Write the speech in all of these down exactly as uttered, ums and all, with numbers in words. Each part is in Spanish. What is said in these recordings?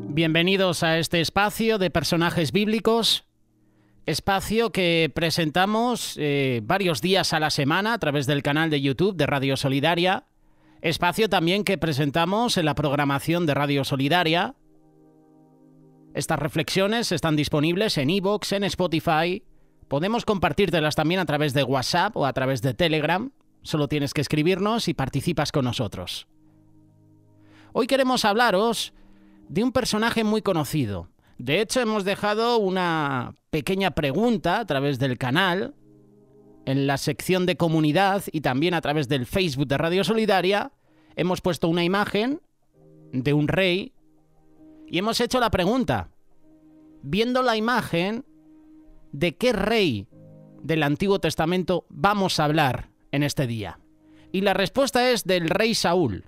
Bienvenidos a este espacio de personajes bíblicos, espacio que presentamos eh, varios días a la semana a través del canal de YouTube de Radio Solidaria, espacio también que presentamos en la programación de Radio Solidaria. Estas reflexiones están disponibles en iVoox, en Spotify. Podemos compartírtelas también a través de WhatsApp o a través de Telegram. Solo tienes que escribirnos y participas con nosotros. Hoy queremos hablaros de un personaje muy conocido. De hecho, hemos dejado una pequeña pregunta a través del canal, en la sección de comunidad y también a través del Facebook de Radio Solidaria. Hemos puesto una imagen de un rey y hemos hecho la pregunta, viendo la imagen, ¿de qué rey del Antiguo Testamento vamos a hablar en este día? Y la respuesta es del rey Saúl.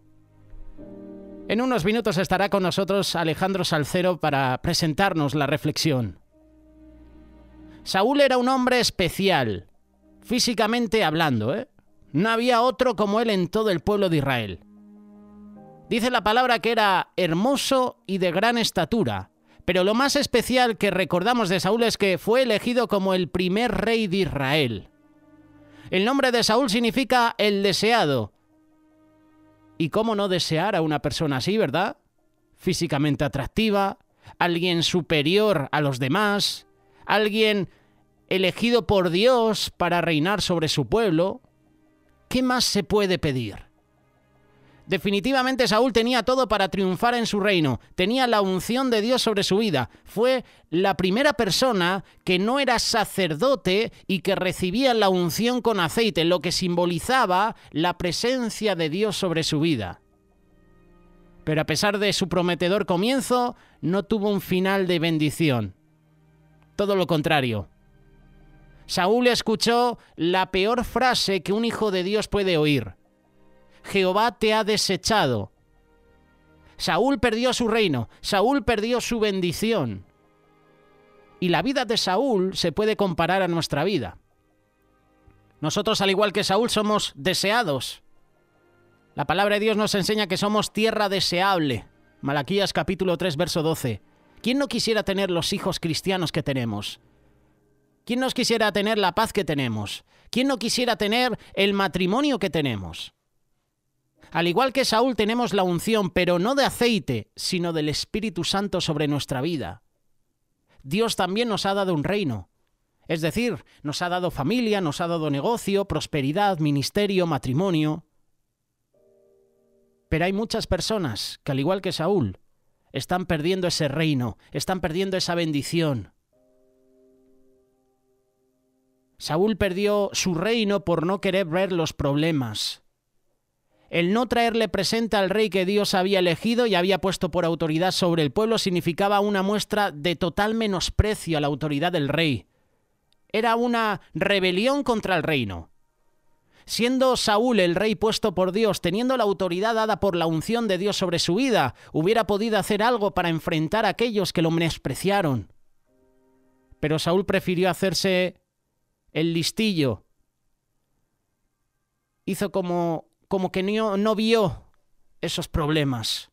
En unos minutos estará con nosotros Alejandro Salcero para presentarnos la reflexión. Saúl era un hombre especial, físicamente hablando, ¿eh? No había otro como él en todo el pueblo de Israel. Dice la palabra que era hermoso y de gran estatura, pero lo más especial que recordamos de Saúl es que fue elegido como el primer rey de Israel. El nombre de Saúl significa el deseado. ¿Y cómo no desear a una persona así, verdad? Físicamente atractiva, alguien superior a los demás, alguien elegido por Dios para reinar sobre su pueblo. ¿Qué más se puede pedir? Definitivamente Saúl tenía todo para triunfar en su reino. Tenía la unción de Dios sobre su vida. Fue la primera persona que no era sacerdote y que recibía la unción con aceite, lo que simbolizaba la presencia de Dios sobre su vida. Pero a pesar de su prometedor comienzo, no tuvo un final de bendición. Todo lo contrario. Saúl escuchó la peor frase que un hijo de Dios puede oír. Jehová te ha desechado. Saúl perdió su reino, Saúl perdió su bendición. Y la vida de Saúl se puede comparar a nuestra vida. Nosotros, al igual que Saúl, somos deseados. La palabra de Dios nos enseña que somos tierra deseable. Malaquías capítulo tres, verso doce. ¿Quién no quisiera tener los hijos cristianos que tenemos? ¿Quién no quisiera tener la paz que tenemos? ¿Quién no quisiera tener el matrimonio que tenemos? Al igual que Saúl tenemos la unción, pero no de aceite, sino del Espíritu Santo sobre nuestra vida. Dios también nos ha dado un reino. Es decir, nos ha dado familia, nos ha dado negocio, prosperidad, ministerio, matrimonio. Pero hay muchas personas que, al igual que Saúl, están perdiendo ese reino, están perdiendo esa bendición. Saúl perdió su reino por no querer ver los problemas. El no traerle presente al rey que Dios había elegido y había puesto por autoridad sobre el pueblo significaba una muestra de total menosprecio a la autoridad del rey. Era una rebelión contra el reino. Siendo Saúl el rey puesto por Dios, teniendo la autoridad dada por la unción de Dios sobre su vida, hubiera podido hacer algo para enfrentar a aquellos que lo menospreciaron. Pero Saúl prefirió hacerse el listillo. Hizo como... como que no, no vio esos problemas.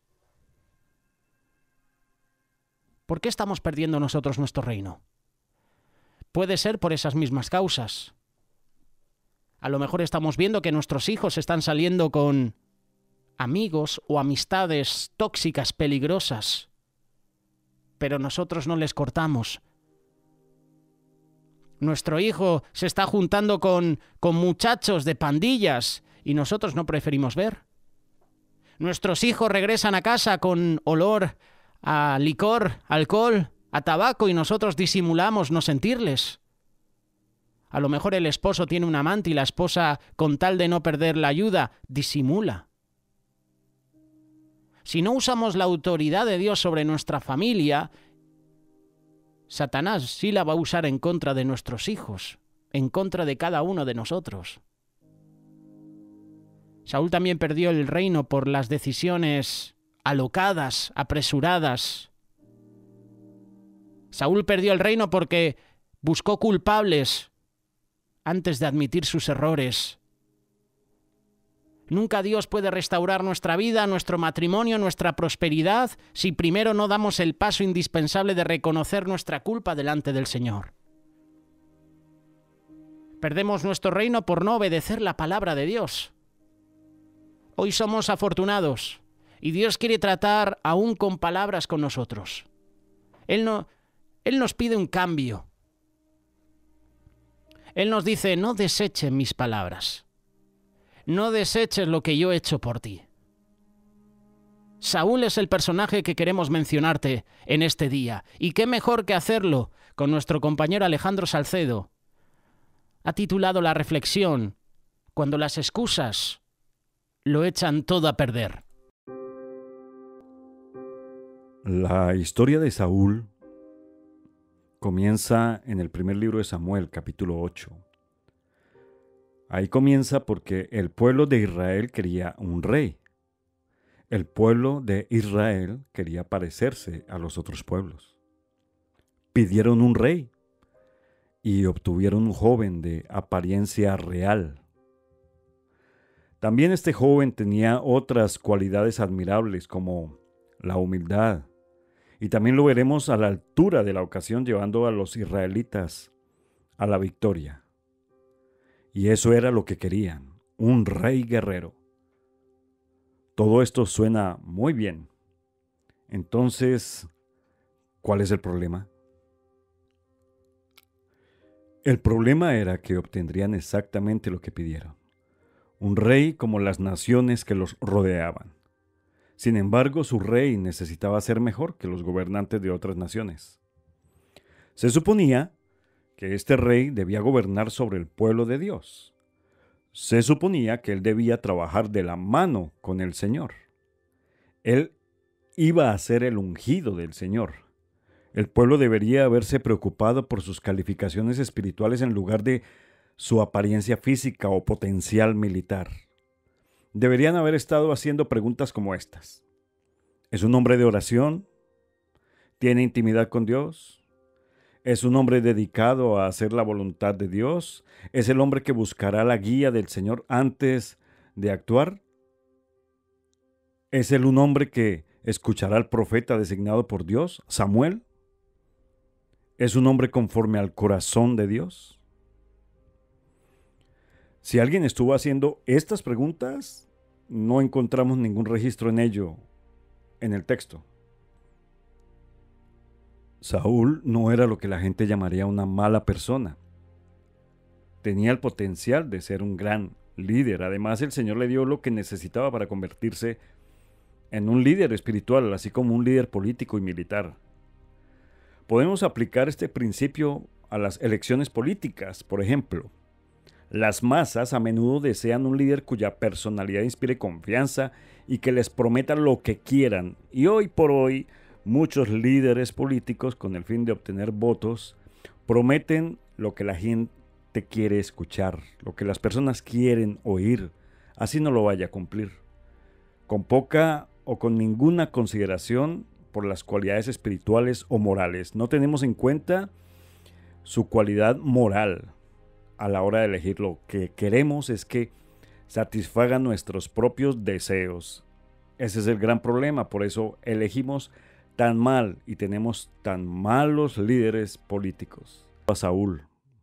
¿Por qué estamos perdiendo nosotros nuestro reino? Puede ser por esas mismas causas. A lo mejor estamos viendo que nuestros hijos están saliendo con amigos o amistades tóxicas, peligrosas, pero nosotros no les cortamos. Nuestro hijo se está juntando con, con muchachos de pandillas y nosotros no preferimos ver. Nuestros hijos regresan a casa con olor a licor, alcohol, a tabaco y nosotros disimulamos no sentirles. A lo mejor el esposo tiene un amante y la esposa, con tal de no perder la ayuda, disimula. Si no usamos la autoridad de Dios sobre nuestra familia, Satanás sí la va a usar en contra de nuestros hijos, en contra de cada uno de nosotros. Saúl también perdió el reino por las decisiones alocadas, apresuradas. Saúl perdió el reino porque buscó culpables antes de admitir sus errores. Nunca Dios puede restaurar nuestra vida, nuestro matrimonio, nuestra prosperidad, si primero no damos el paso indispensable de reconocer nuestra culpa delante del Señor. Perdemos nuestro reino por no obedecer la palabra de Dios. Hoy somos afortunados y Dios quiere tratar aún con palabras con nosotros. Él, no, Él nos pide un cambio. Él nos dice, no deseches mis palabras. No deseches lo que yo he hecho por ti. Saúl es el personaje que queremos mencionarte en este día. Y qué mejor que hacerlo con nuestro compañero Alejandro Salcedo. Ha titulado la reflexión, Cuando las excusas lo echan todo a perder. La historia de Saúl comienza en el primer libro de Samuel, capítulo ocho. Ahí comienza porque el pueblo de Israel quería un rey. El pueblo de Israel quería parecerse a los otros pueblos. Pidieron un rey y obtuvieron un joven de apariencia real. También este joven tenía otras cualidades admirables como la humildad. Y también lo veremos a la altura de la ocasión llevando a los israelitas a la victoria. Y eso era lo que querían, un rey guerrero. Todo esto suena muy bien. Entonces, ¿cuál es el problema? El problema era que obtendrían exactamente lo que pidieron. Un rey como las naciones que los rodeaban. Sin embargo, su rey necesitaba ser mejor que los gobernantes de otras naciones. Se suponía que este rey debía gobernar sobre el pueblo de Dios. Se suponía que él debía trabajar de la mano con el Señor. Él iba a ser el ungido del Señor. El pueblo debería haberse preocupado por sus calificaciones espirituales en lugar de su apariencia física o potencial militar. Deberían haber estado haciendo preguntas como estas. ¿Es un hombre de oración? ¿Tiene intimidad con Dios? ¿Es un hombre dedicado a hacer la voluntad de Dios? ¿Es el hombre que buscará la guía del Señor antes de actuar? ¿Es él un hombre que escuchará al profeta designado por Dios, Samuel? ¿Es un hombre conforme al corazón de Dios? Si alguien estuvo haciendo estas preguntas, no encontramos ningún registro en ello en el texto. Saúl no era lo que la gente llamaría una mala persona. Tenía el potencial de ser un gran líder. Además, el Señor le dio lo que necesitaba para convertirse en un líder espiritual, así como un líder político y militar. Podemos aplicar este principio a las elecciones políticas. Por ejemplo, las masas a menudo desean un líder cuya personalidad inspire confianza y que les prometa lo que quieran. Y hoy por hoy, muchos líderes políticos, con el fin de obtener votos, prometen lo que la gente quiere escuchar, lo que las personas quieren oír, así no lo vaya a cumplir. Con poca o con ninguna consideración por las cualidades espirituales o morales. No tenemos en cuenta su cualidad moral a la hora de elegir. Lo que queremos es que satisfagan nuestros propios deseos. Ese es el gran problema, por eso elegimos tan mal y tenemos tan malos líderes políticos. A Saúl.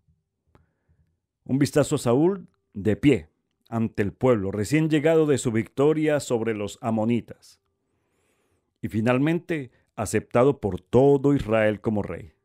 Un vistazo a Saúl de pie ante el pueblo, recién llegado de su victoria sobre los amonitas. Y finalmente aceptado por todo Israel como rey.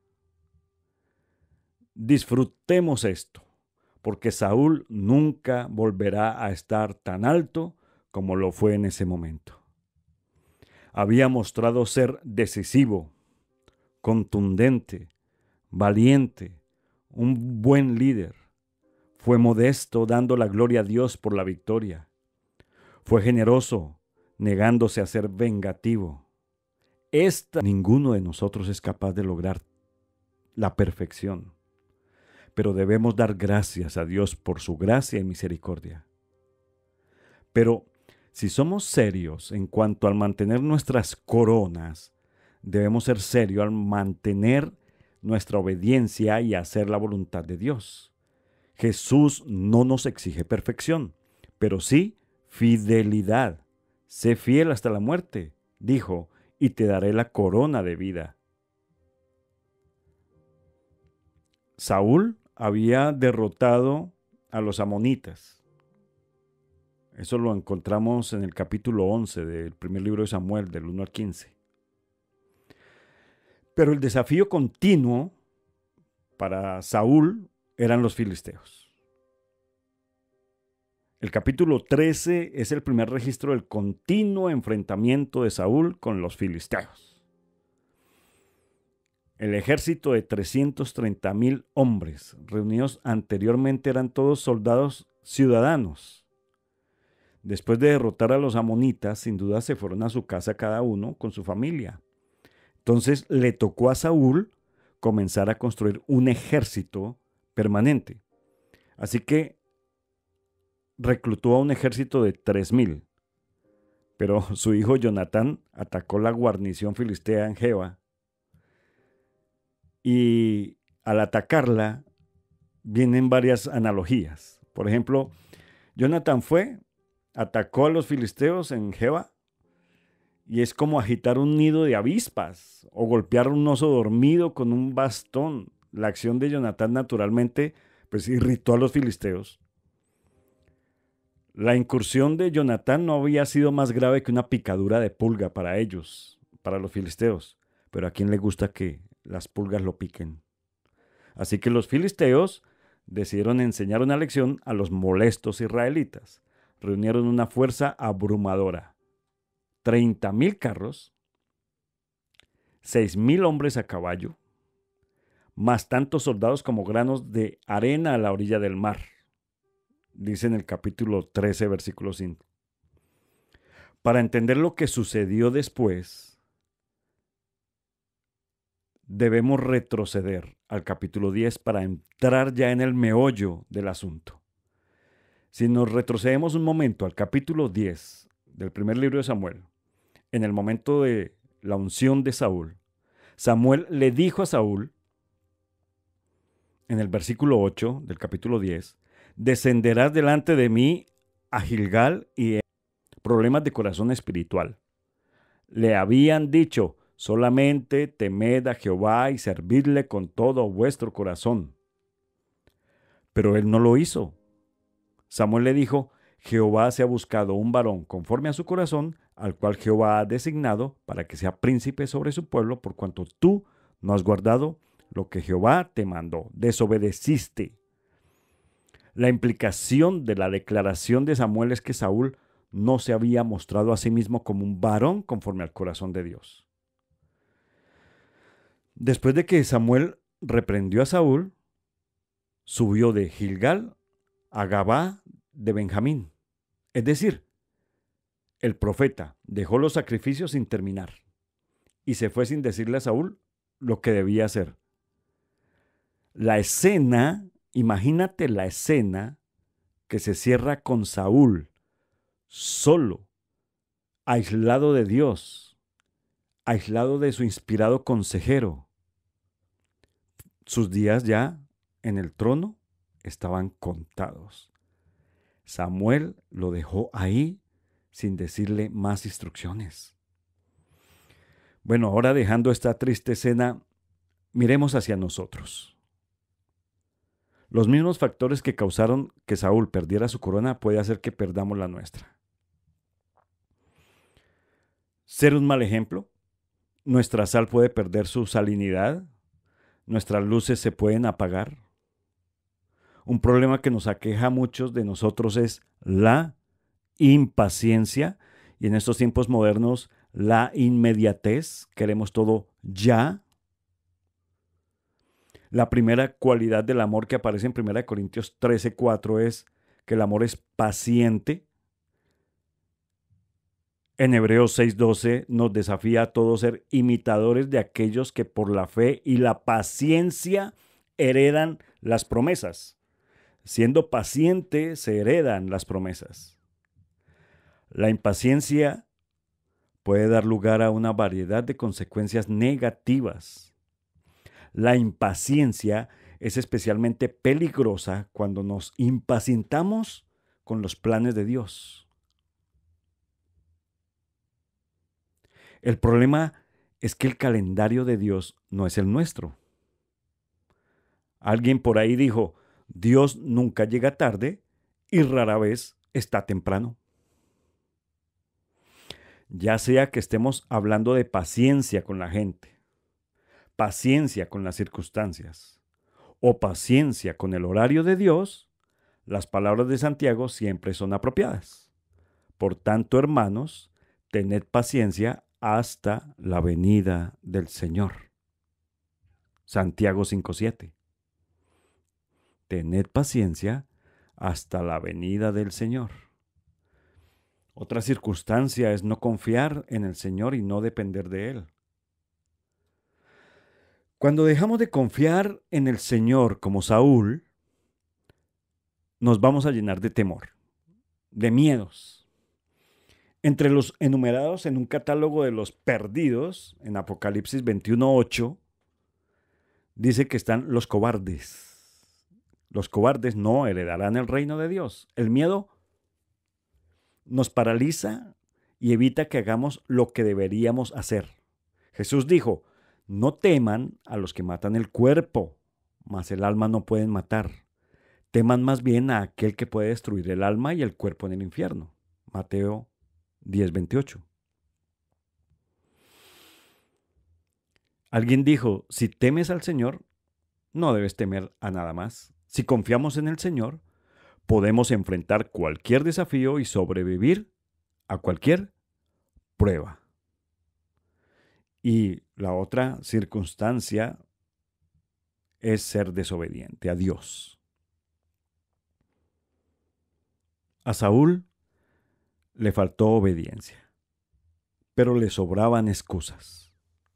Disfrutemos esto, porque Saúl nunca volverá a estar tan alto como lo fue en ese momento. Había mostrado ser decisivo, contundente, valiente, un buen líder. Fue modesto, dando la gloria a Dios por la victoria. Fue generoso, negándose a ser vengativo. Esta, ninguno de nosotros es capaz de lograr la perfección, pero debemos dar gracias a Dios por su gracia y misericordia. Pero si somos serios en cuanto al mantener nuestras coronas, debemos ser serios al mantener nuestra obediencia y hacer la voluntad de Dios. Jesús no nos exige perfección, pero sí fidelidad. Sé fiel hasta la muerte, dijo, y te daré la corona de vida. Saúl había derrotado a los amonitas. Eso lo encontramos en el capítulo once del primer libro de Samuel, del uno al quince. Pero el desafío continuo para Saúl eran los filisteos. El capítulo trece es el primer registro del continuo enfrentamiento de Saúl con los filisteos. El ejército de trescientos treinta mil hombres reunidos anteriormente eran todos soldados ciudadanos. Después de derrotar a los amonitas, sin duda se fueron a su casa cada uno con su familia. Entonces le tocó a Saúl comenzar a construir un ejército permanente. Así que reclutó a un ejército de tres mil. Pero su hijo Jonatán atacó la guarnición filistea en Geba. Y al atacarla vienen varias analogías. Por ejemplo, Jonatán fue, atacó a los filisteos en Geba y es como agitar un nido de avispas o golpear un oso dormido con un bastón. La acción de Jonatán naturalmente pues irritó a los filisteos. La incursión de Jonatán no había sido más grave que una picadura de pulga para ellos, para los filisteos. Pero ¿a quién le gusta que las pulgas lo piquen? Así que los filisteos decidieron enseñar una lección a los molestos israelitas. Reunieron una fuerza abrumadora. treinta mil carros, seis mil hombres a caballo, más tantos soldados como granos de arena a la orilla del mar. Dice en el capítulo trece, versículo cinco. Para entender lo que sucedió después, debemos retroceder al capítulo diez para entrar ya en el meollo del asunto. Si nos retrocedemos un momento al capítulo diez del primer libro de Samuel, en el momento de la unción de Saúl, Samuel le dijo a Saúl, en el versículo ocho del capítulo diez, descenderás delante de mí a Gilgal y problemas de corazón espiritual. Le habían dicho, solamente temed a Jehová y servidle con todo vuestro corazón. Pero él no lo hizo. Samuel le dijo, Jehová se ha buscado un varón conforme a su corazón, al cual Jehová ha designado para que sea príncipe sobre su pueblo, por cuanto tú no has guardado lo que Jehová te mandó, desobedeciste. La implicación de la declaración de Samuel es que Saúl no se había mostrado a sí mismo como un varón conforme al corazón de Dios. Después de que Samuel reprendió a Saúl, subió de Gilgal a Gabá de Benjamín. Es decir, el profeta dejó los sacrificios sin terminar y se fue sin decirle a Saúl lo que debía hacer. La escena, imagínate la escena que se cierra con Saúl, solo, aislado de Dios, aislado de su inspirado consejero. Sus días ya en el trono estaban contados. Samuel lo dejó ahí sin decirle más instrucciones. Bueno, ahora dejando esta triste escena, miremos hacia nosotros. Los mismos factores que causaron que Saúl perdiera su corona puede hacer que perdamos la nuestra. Ser un mal ejemplo. Nuestra sal puede perder su salinidad. Nuestras luces se pueden apagar. Un problema que nos aqueja a muchos de nosotros es la impaciencia y en estos tiempos modernos la inmediatez. Queremos todo ya. La primera cualidad del amor que aparece en primera Corintios trece, cuatro es que el amor es paciente. En Hebreos seis, doce nos desafía a todos ser imitadores de aquellos que por la fe y la paciencia heredan las promesas. Siendo paciente se heredan las promesas. La impaciencia puede dar lugar a una variedad de consecuencias negativas. La impaciencia es especialmente peligrosa cuando nos impacientamos con los planes de Dios. El problema es que el calendario de Dios no es el nuestro. Alguien por ahí dijo, Dios nunca llega tarde y rara vez está temprano. Ya sea que estemos hablando de paciencia con la gente, paciencia con las circunstancias o paciencia con el horario de Dios, las palabras de Santiago siempre son apropiadas. Por tanto, hermanos, tened paciencia hasta la venida del Señor. Santiago cinco siete. Tened paciencia hasta la venida del Señor. Otra circunstancia es no confiar en el Señor y no depender de Él. Cuando dejamos de confiar en el Señor como Saúl, nos vamos a llenar de temor, de miedos. Entre los enumerados en un catálogo de los perdidos, en Apocalipsis veintiuno ocho, dice que están los cobardes. Los cobardes no heredarán el reino de Dios. El miedo nos paraliza y evita que hagamos lo que deberíamos hacer. Jesús dijo, no teman a los que matan el cuerpo, mas el alma no pueden matar. Teman más bien a aquel que puede destruir el alma y el cuerpo en el infierno. Mateo diez veintiocho. Alguien dijo, si temes al Señor, no debes temer a nada más. Si confiamos en el Señor, podemos enfrentar cualquier desafío y sobrevivir a cualquier prueba. Y la otra circunstancia es ser desobediente a Dios. A Saúl le faltó obediencia, pero le sobraban excusas.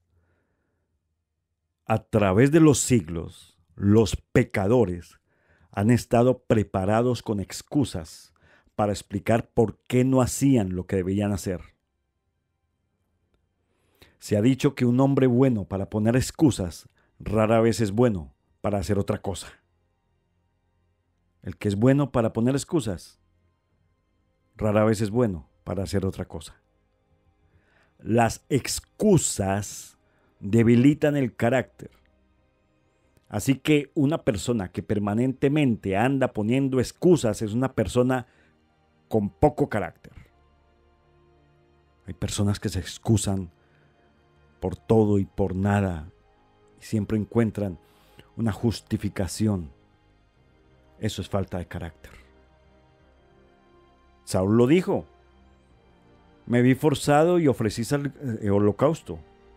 A través de los siglos, los pecadores han estado preparados con excusas para explicar por qué no hacían lo que debían hacer. Se ha dicho que un hombre bueno para poner excusas rara vez es bueno para hacer otra cosa. El que es bueno para poner excusas rara vez es bueno para hacer otra cosa. Las excusas debilitan el carácter. Así que una persona que permanentemente anda poniendo excusas es una persona con poco carácter. Hay personas que se excusan por todo y por nada y siempre encuentran una justificación. Eso es falta de carácter. Saúl lo dijo. Me vi forzado y ofrecí el holocausto.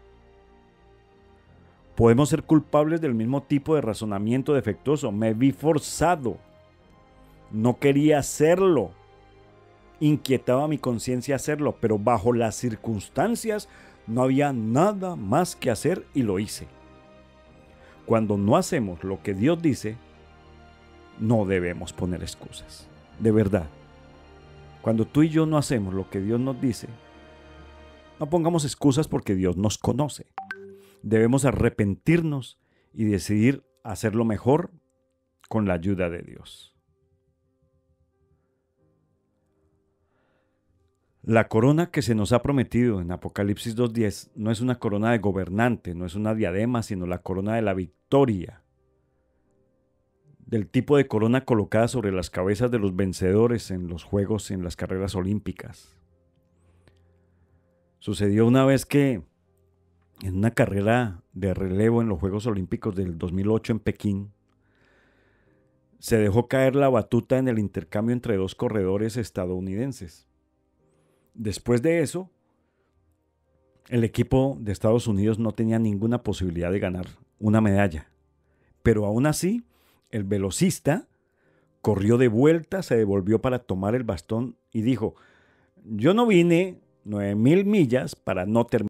Podemos ser culpables del mismo tipo de razonamiento defectuoso. Me vi forzado. No quería hacerlo. Inquietaba mi conciencia hacerlo, pero bajo las circunstancias no había nada más que hacer y lo hice. Cuando no hacemos lo que Dios dice, no debemos poner excusas. De verdad. Cuando tú y yo no hacemos lo que Dios nos dice, no pongamos excusas porque Dios nos conoce. Debemos arrepentirnos y decidir hacerlo mejor con la ayuda de Dios. La corona que se nos ha prometido en Apocalipsis dos diez no es una corona de gobernante, no es una diadema, sino la corona de la victoria. Del tipo de corona colocada sobre las cabezas de los vencedores en los juegos, en las carreras olímpicas. Sucedió una vez que en una carrera de relevo en los Juegos Olímpicos del dos mil ocho en Pekín, se dejó caer la batuta en el intercambio entre dos corredores estadounidenses. Después de eso, el equipo de Estados Unidos no tenía ninguna posibilidad de ganar una medalla. Pero aún así, el velocista corrió de vuelta, se devolvió para tomar el bastón y dijo, yo no vine nueve mil millas para no terminar.